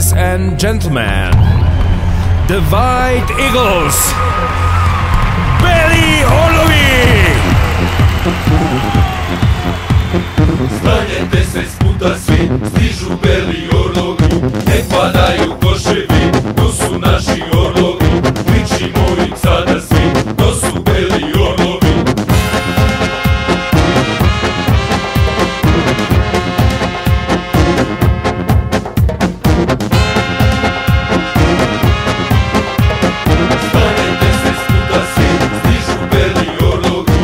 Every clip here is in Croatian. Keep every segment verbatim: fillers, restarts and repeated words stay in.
Ladies and gentlemen, the White Eagles, Beli Orlovi! Stanete se sputa svi, stižu beli orlovi, ne padaju koševi, to su naši orlovi, kličimo im sada svi, to su beli orlovi. Stanete se sputa svi, stižu beli orlovi.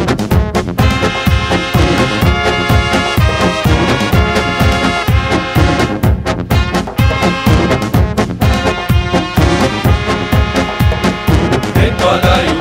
Ne padaju